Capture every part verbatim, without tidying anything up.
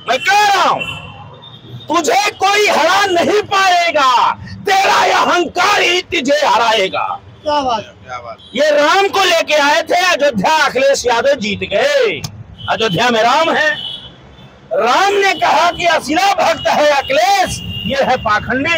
मैं कह रहा हूं तुझे कोई हरा नहीं पाएगा, तेरा यह अहंकार ही तुझे हराएगा। क्या बात क्या बात। ये राम को लेके आए थे अयोध्या, अखिलेश यादव जीत गए। अयोध्या में राम है। राम ने कहा कि असला भक्त है अखिलेश, ये है पाखंडी।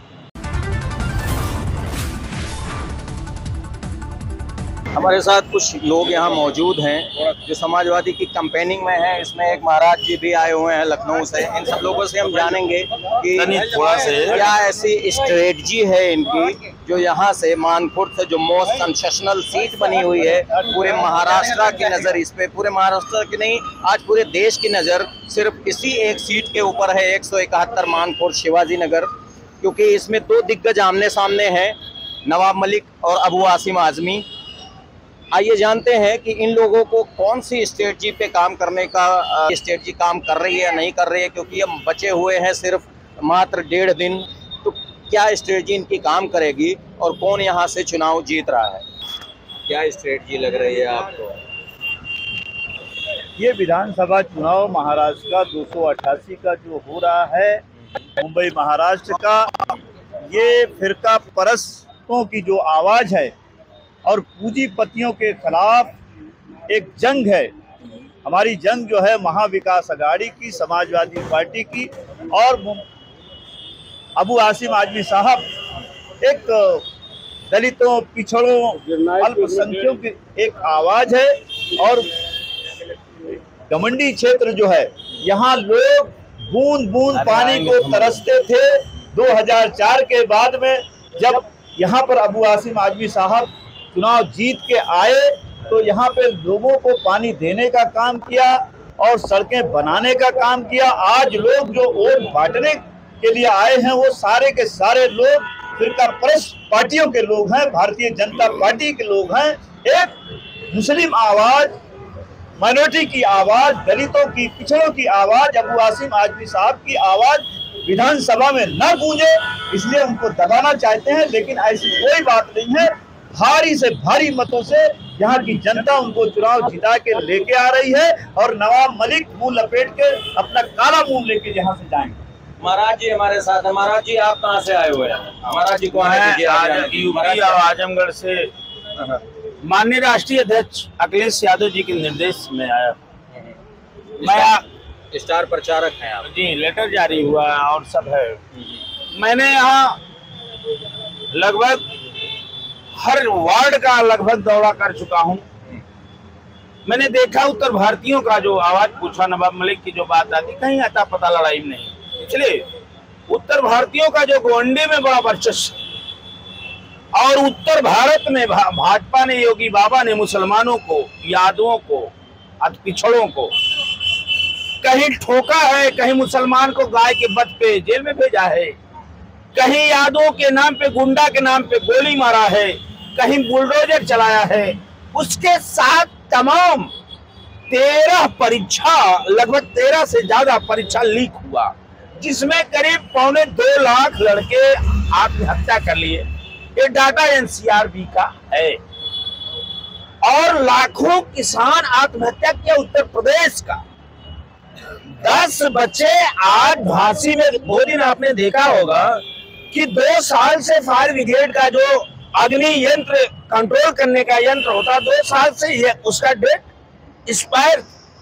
हमारे साथ कुछ लोग यहाँ मौजूद हैं जो समाजवादी की कैंपेनिंग में हैं। इसमें एक महाराज जी भी आए हुए हैं लखनऊ से। इन सब लोगों से हम जानेंगे कि थोड़ा से क्या ऐसी स्ट्रेटजी है इनकी जो यहाँ से मानपुर से जो मोस्ट सेंसेशनल सीट बनी हुई है, पूरे महाराष्ट्र की नज़र इस पे, पूरे महाराष्ट्र की नहीं आज पूरे देश की नज़र सिर्फ इसी एक सीट के ऊपर है, एक सौ इकहत्तर मानपुर शिवाजी नगर। क्योंकि इसमें दो दिग्गज आमने सामने हैं, नवाब मलिक और अबू आसिम आजमी। आइए जानते हैं कि इन लोगों को कौन सी स्ट्रेटजी पे काम करने का स्ट्रेटजी काम कर रही है या नहीं कर रही है, क्योंकि हम बचे हुए हैं सिर्फ मात्र डेढ़ दिन। तो क्या स्ट्रेटजी इनकी काम करेगी और कौन यहाँ से चुनाव जीत रहा है, क्या स्ट्रेटजी लग रही है आपको? ये विधानसभा चुनाव महाराष्ट्र का दो सौ अट्ठासी का जो हो रहा है, मुंबई महाराष्ट्र का, ये फिरका परस्तों की जो आवाज़ है और पूंजीपतियों के खिलाफ एक जंग है। हमारी जंग जो है महाविकास अघाड़ी की, समाजवादी पार्टी की, और अबू आसिम आजमी साहब एक दलितों, पिछड़ों, अल्पसंख्यकों की एक आवाज़ है। और घमंडी क्षेत्र जो है, यहाँ लोग बूंद बूंद पानी को तरसते थे। दो हज़ार चार के बाद में जब यहाँ पर अबू आसिम आजमी साहब चुनाव जीत के आए तो यहाँ पे लोगों को पानी देने का काम किया और सड़कें बनाने का काम किया। आज लोग जो वोट बांटने के लिए आए हैं वो सारे के सारे लोग फिरका परस्त पार्टियों के लोग हैं, भारतीय जनता पार्टी के लोग हैं। एक मुस्लिम आवाज, माइनॉरिटी की आवाज, दलितों की, पिछड़ों की आवाज, अबू आसिम आजमी साहब की आवाज विधानसभा में न गूंजे, इसलिए उनको दबाना चाहते हैं। लेकिन ऐसी कोई बात नहीं है, भारी से भारी मतों से यहाँ की जनता उनको चुनाव जिता के लेके आ रही है और नवाब मलिक मुंह लपेट के अपना काला मुंह लेके यहाँ से जाएंगे। महाराज जी हमारे साथ हैं। महाराज जी आप कहाँ से आए हुए हैं? महाराज जी को यूपी और आजमगढ़ से माननीय राष्ट्रीय अध्यक्ष अखिलेश यादव जी के निर्देश में आया। मैं स्टार प्रचारक हैं आप जी, लेटर जारी हुआ और सब है। मैंने यहाँ लगभग हर वार्ड का लगभग दौरा कर चुका हूं। मैंने देखा उत्तर भारतीयों का जो आवाज पूछा, नवाब मलिक की जो बात आती, कहीं अता पता लड़ाई नहीं। इसलिए उत्तर भारतीयों का जो गोंडी में बड़ा वर्चस्व, और उत्तर भारत में भाजपा ने, योगी बाबा ने मुसलमानों को, यादवों को, पिछड़ों को कहीं ठोका है, कहीं मुसलमान को गाय के बध पे जेल में भेजा है, कहीं यादवों के नाम पे, गुंडा के नाम पे गोली मारा है, कहीं बुलडोजर चलाया है। उसके साथ तमाम तेरह परीक्षा, लगभग तेरह से ज्यादा परीक्षा लीक हुआ, जिसमें करीब पौने दो लाख लड़के आत्महत्या कर लिए। ये डाटा एनसीआरबी का है। और लाखों किसान आत्महत्या किया उत्तर प्रदेश का। दस बच्चे आज झांसी में, दो दिन आपने देखा होगा कि दो साल से फायर ब्रिगेड का जो अग्नि यंत्र कंट्रोल करने का यंत्र होता, दो साल से ये उसका डेट एक्सपायर।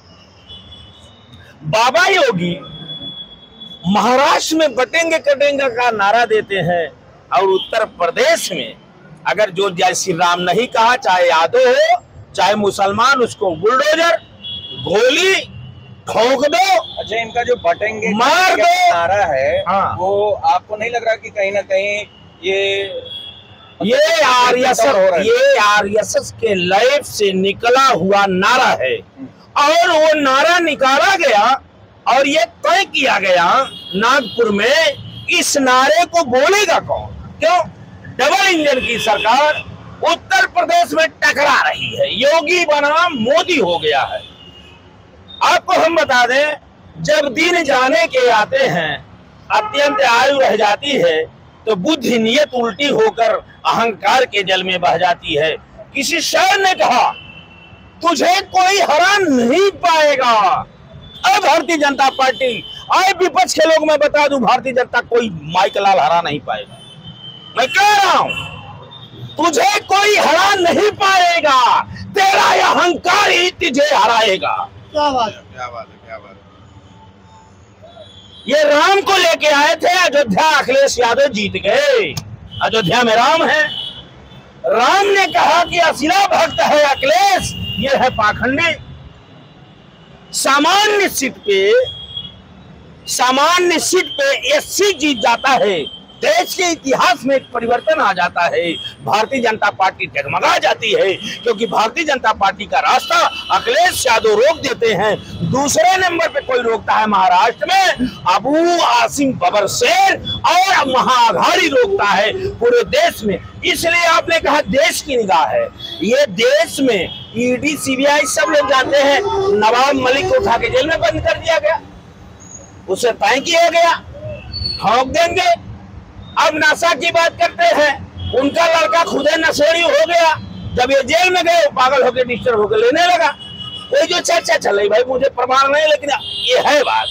बाबा योगी महाराष्ट्र में बटेंगे कटेंगे का नारा देते हैं और उत्तर प्रदेश में अगर जो जय श्री राम नहीं कहा, चाहे यादव हो चाहे मुसलमान, उसको बुलडोजर, गोली ठोक दो। अच्छा, इनका जो बटेंगे मार दो नारा है, हाँ। वो आपको नहीं लग रहा कि कहीं ना कहीं ये ये आरएसएस ये आरएसएस के लैब से निकला हुआ नारा है, और वो नारा निकाला गया और ये तय किया गया नागपुर में, इस नारे को बोलेगा कौन? क्यों? डबल इंजन की सरकार उत्तर प्रदेश में टकरा रही है, योगी बनाम मोदी हो गया है। आपको हम बता दें, जब दिन जाने के आते हैं, अत्यंत आयु रह जाती है, तो बुद्धि नियत उल्टी होकर अहंकार के जल में बह जाती है। किसी शायर ने कहा, तुझे कोई हरा नहीं पाएगा, अब भारतीय जनता पार्टी, आए विपक्ष के लोग, मैं बता दूं, भारतीय जनता कोई माइक लाल हरा नहीं पाएगा। मैं कह रहा हूं, तुझे कोई हरा नहीं पाएगा, तेरा यह अहंकार ही तुझे हराएगा। क्या बात है, क्या बात है, क्या बात है। ये राम को लेके आए थे अयोध्या, अखिलेश यादव जीत गए। अयोध्या में राम है। राम ने कहा कि असला भक्त है अखिलेश, ये है पाखंडी। सामान्य सीट पे सामान्य सीट पे एससी जीत जाता है, देश के इतिहास में एक परिवर्तन आ जाता है। भारतीय जनता पार्टी डगमगा जाती है, क्योंकि भारतीय जनता पार्टी का रास्ता अखिलेश यादव रोक देते हैं। दूसरे नंबर पे कोई रोकता है महाराष्ट्र में अबू आसिम बबर शेर, और महाअघाड़ी रोकता है पूरे देश में। इसलिए आपने कहा देश की निगाह है, ये देश में ईडी सीबीआई सब लोग जानते हैं। नवाब मलिक को उठा के जेल में बंद कर दिया गया, उसे तय किया गया, ठोक देंगे। अब नशा की बात करते हैं, उनका लड़का खुदे नशेड़ी हो गया, जब ये जेल में गए पागल होकर डिस्टर्ब होकर लेने लगा। कोई जो चर्चा चल रही, भाई मुझे प्रमाण नहीं, लेकिन ये है बात।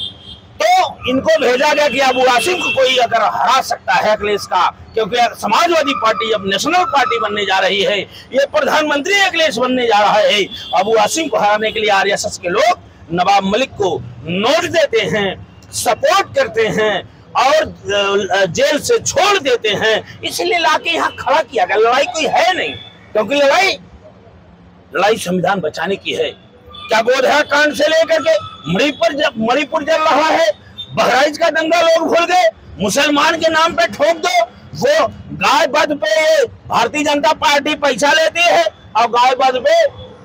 तो इनको भेजा गया कि अबू आसिम को कोई अगर हरा सकता है अखिलेश का, क्योंकि समाजवादी पार्टी अब नेशनल पार्टी बनने जा रही है, ये प्रधानमंत्री अखिलेश बनने जा रहा है। अबू आसिम को हराने के लिए आरएसएस के लोग नवाब मलिक को नोट देते हैं, सपोर्ट करते हैं और जेल से छोड़ देते हैं। इसलिए लाके यहाँ खड़ा किया गया। लड़ाई कोई है नहीं, क्योंकि लड़ाई लड़ाई संविधान बचाने की है। क्या गोधरा कांड से लेकर के मणिपुर जब मणिपुर जल रहा है, बहराइच का दंगा लोग भूल गए, मुसलमान के नाम पे ठोक दो। वो गाय वध पे भारतीय जनता पार्टी पैसा लेती है और गाय वध पे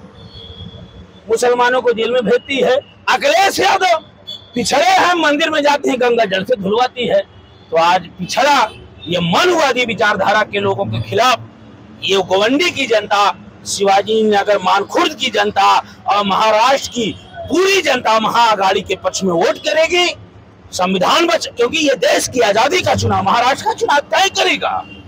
मुसलमानों को जेल में भेजती है। अखिलेश यादव पिछड़े हैं, मंदिर में जाते हैं, गंगा जल से धुलवाती है। तो आज पिछड़ा ये मनवादी विचारधारा के लोगों के खिलाफ ये गोवंडी की जनता, शिवाजी नगर मानखुर्द की जनता और महाराष्ट्र की पूरी जनता महाअघाड़ी के पक्ष में वोट करेगी। संविधान बच, क्योंकि ये देश की आजादी का चुनाव, महाराष्ट्र का चुनाव तय करेगा।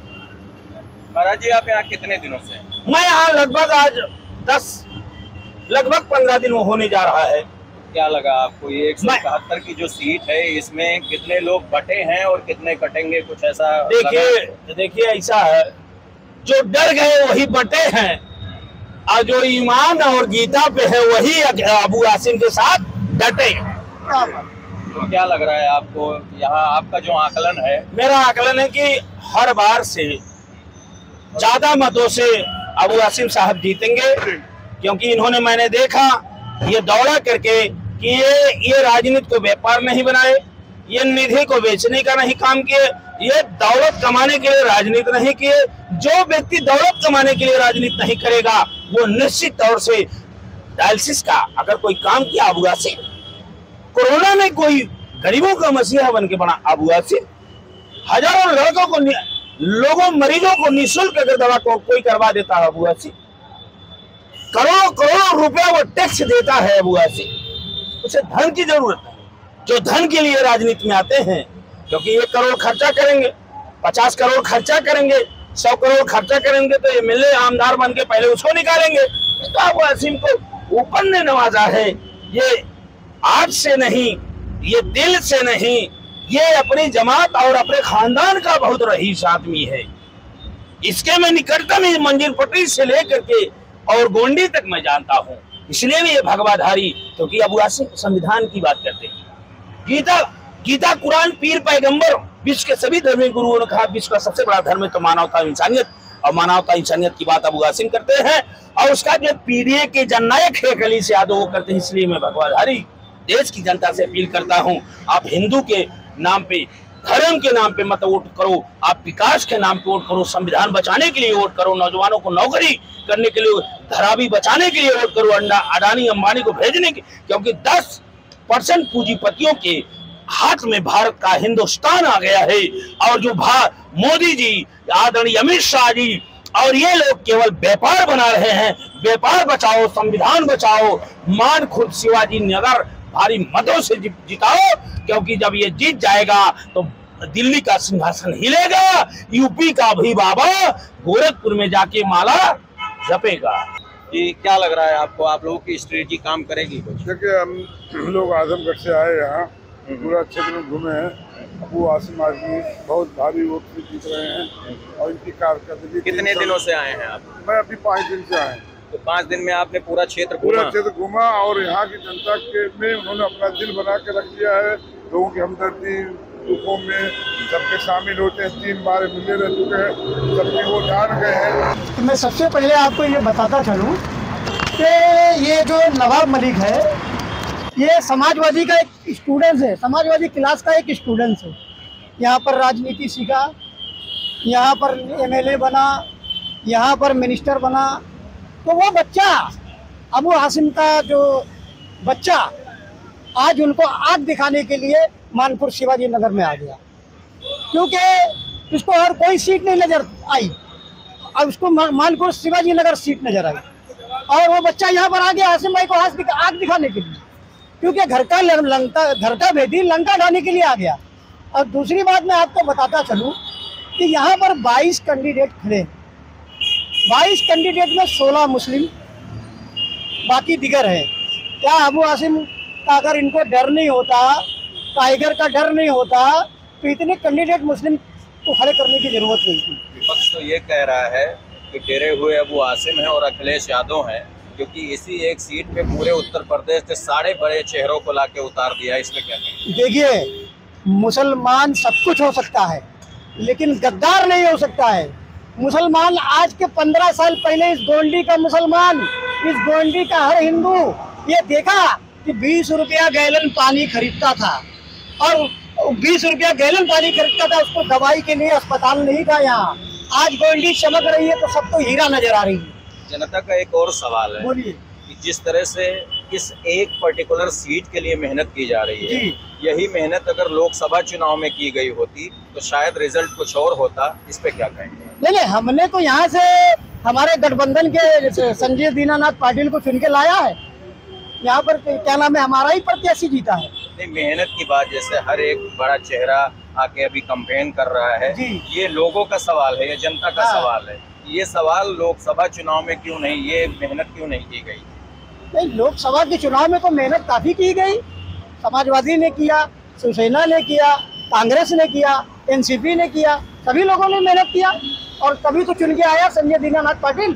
महाराज जी, आप यहाँ कितने दिनों से? मैं यहाँ लगभग आज दस लगभग पंद्रह दिन होने जा रहा है। क्या लगा आपको ये एक सौ इकहत्तर की जो सीट है, इसमें कितने लोग बटे हैं और कितने कटेंगे, कुछ ऐसा? देखिए देखिए ऐसा है, जो डर गए वही बटे हैं, और जो ईमान और गीता पे है वही अबू आसिम के साथ डटे। तो क्या लग रहा है आपको यहाँ, आपका जो आकलन है? मेरा आकलन है कि हर बार से ज्यादा मतों से अबू आसिम साहब जीतेंगे, क्योंकि इन्होंने, मैंने देखा ये दौड़ा करके कि ये ये राजनीति को व्यापार नहीं बनाए, ये निधि को बेचने का नहीं काम किए, ये दौलत कमाने के लिए राजनीति नहीं किए। जो व्यक्ति दौलत कमाने के लिए राजनीति नहीं करेगा वो निश्चित तौर से डायलिसिस का अगर कोई काम किया अबू आसिम, कोरोना में कोई गरीबों का मसीहा बन के बना अबू आसिम, हजारों लड़कों को, लोगों मरीजों को निःशुल्क अगर दवा को कोई करवा देता है अबू आसिम, करोड़ों करोड़ों रुपया वो टैक्स देता है अबू आसिम। उसे धन की जरूरत है, जो धन के लिए राजनीति में आते हैं, क्योंकि एक करोड़ खर्चा करेंगे, पचास करोड़ खर्चा करेंगे, सौ करोड़ खर्चा करेंगे, तो ये मिले आमदार बन के पहले उसको निकालेंगे। तो अबू आसिम को ऊपर ने नवाजा है। ये आज से नहीं, ये दिल से नहीं, ये अपनी जमात और अपने खानदान का बहुत रईस आदमी है। इसके मैं निकटतम मंजिल पटरी से लेकर के और गोंडी तक मैं जानता हूँ, इसलिए भी ये भगवाधारी, क्योंकि अबू आसिम संविधान की बात करते हैं। गीता गीता कुरान पीर पैगंबर विश्व के सभी धर्मी गुरुओं ने कहा विश्व का सबसे बड़ा धर्म है तो मानवता इंसानियत, और मानवता इंसानियत की बात अबू आसिम करते हैं। और उसका जो पीडीए के जननायक है अखिलेश यादव वो करते हैं। इसलिए मैं भगवाधारी देश की जनता से अपील करता हूँ, आप हिंदू के नाम पे, धर्म के नाम पे मत वोट करो, आप विकास के नाम पे वोट करो, संविधान बचाने के लिए वोट करो, नौजवानों को नौकरी करने के लिए, धरावी बचाने के लिए वोट करो, अंडा अडानी अंबानी को भेजने के, क्योंकि दस परसेंट पूंजीपतियों के हाथ में भारत का हिंदुस्तान आ गया है। और जो मोदी जी, आदरणीय अमित शाह जी और ये लोग केवल व्यापार बना रहे हैं। व्यापार बचाओ, संविधान बचाओ, मानखुर्द शिवाजी नगर भारी मतों से जिताओ, क्योंकि जब ये जीत जाएगा तो दिल्ली का सिंहासन हिलेगा, यूपी का भी बाबा गोरखपुर में जाके माला जपेगा। कि क्या लग रहा है आपको, आप लोगों की स्ट्रेटजी काम करेगी कुछ? देखिए, हम लोग आजमगढ़ से आए यहाँ, पूरा क्षेत्र में घूमे हैं। अबू आसिम आजमी बहुत भारी वोट से जीत रहे हैं और इनकी कारकर्दगी। कितने दिनों से आए हैं आप? मैं अभी पाँच दिन से आए। तो पाँच दिन में आपने पूरा क्षेत्र पूरा घूमा? क्षेत्र घूमा और यहाँ की जनता के में उन्होंने अपना दिल बना के रख दिया है। लोगों की हमदर्दी दुखों में सबके शामिल होते हैं। तीन बार मिले रह चुके हैं, सबके वो जान गए हैं। तो मैं सबसे पहले आपको ये बताता चलूँ कि ये जो नवाब मलिक है, ये समाजवादी का एक स्टूडेंट है, समाजवादी क्लास का एक स्टूडेंट है। यहाँ पर राजनीति सीखा, यहाँ पर एमएलए बना, यहाँ पर मिनिस्टर बना। तो वो बच्चा, अबू आसिम का जो बच्चा, आज उनको आग दिखाने के लिए मानपुर शिवाजी नगर में आ गया, क्योंकि उसको और कोई सीट नहीं नजर आई। अब उसको मानपुर शिवाजी नगर सीट नजर आई और वो बच्चा यहाँ पर आ गया आसिम भाई को आग दिखाने के लिए, क्योंकि घर का लंका घर का बेटी लंका ढाने के लिए आ गया। और दूसरी बात मैं आपको बताता चलूँ कि यहाँ पर बाईस कैंडिडेट खड़े हैं। बाईस कैंडिडेट में सोलह मुस्लिम, बाकी दिगर है। क्या अबू आसिम का अगर इनको डर नहीं होता, टाइगर का डर नहीं होता, तो इतने कैंडिडेट मुस्लिम को खड़े करने की जरूरत नहीं थी। विपक्ष तो ये कह रहा है कि डेरे हुए अबू आसिम है और अखिलेश यादव है, क्योंकि इसी एक सीट पे पूरे उत्तर प्रदेश के सारे बड़े चेहरों को लाके उतार दिया। इसमें क्या कहेंगे? देखिए, मुसलमान सब कुछ हो सकता है, लेकिन गद्दार नहीं हो सकता है। मुसलमान आज के पंद्रह साल पहले इस गोंडी का मुसलमान, इस गोंडी का हर हिंदू ये देखा कि बीस रुपया गैलन पानी खरीदता था, और बीस रुपया गैलन पानी खरीदता था, उसको दवाई के लिए अस्पताल नहीं था यहाँ। आज गोंडी चमक रही है तो सबको हीरा नजर आ रही है। जनता का एक और सवाल है, बोलिए। कि जिस तरह से इस एक पर्टिकुलर सीट के लिए मेहनत की जा रही है, यही मेहनत अगर लोकसभा चुनाव में की गई होती तो शायद रिजल्ट कुछ और होता। इस पे क्या कहेंगे? नहीं नहीं, हमने तो यहाँ से हमारे गठबंधन के संजय दीनानाथ पाटिल को चुन के लाया है। यहाँ पर क्या नाम है, हमारा ही प्रत्याशी जीता है। नहीं, मेहनत की बात, जैसे हर एक बड़ा चेहरा आके अभी कैंपेन कर रहा है, ये लोगों का सवाल है, ये जनता का हाँ। सवाल है। ये सवाल लोकसभा चुनाव में क्यों नहीं, ये मेहनत क्यों नहीं की गई? नहीं, लोकसभा के चुनाव में तो मेहनत काफी की गई। समाजवादी ने किया, शिवसेना ने किया, कांग्रेस ने किया, एनसीपी ने किया, सभी लोगों ने मेहनत किया और तभी तो चुन के आया संजय दीनानाथ पाटिल।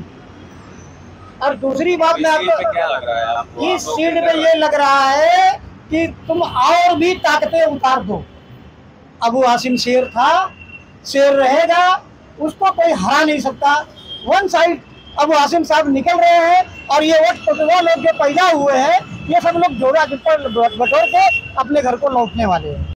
और दूसरी बात मैं आपको, क्या लग रहा है आपको? इस सीट पे ये लग रहा है कि तुम और भी ताकतें उतार दो। अबू आसिम शेर था, शेर रहेगा, उसको कोई हरा नहीं सकता। वन साइड अबू आसिम साहब निकल रहे हैं और ये वोट पटवा लोग जो पैदा हुए हैं, ये सब लोग जोड़ा बटोर के अपने घर को लौटने वाले हैं।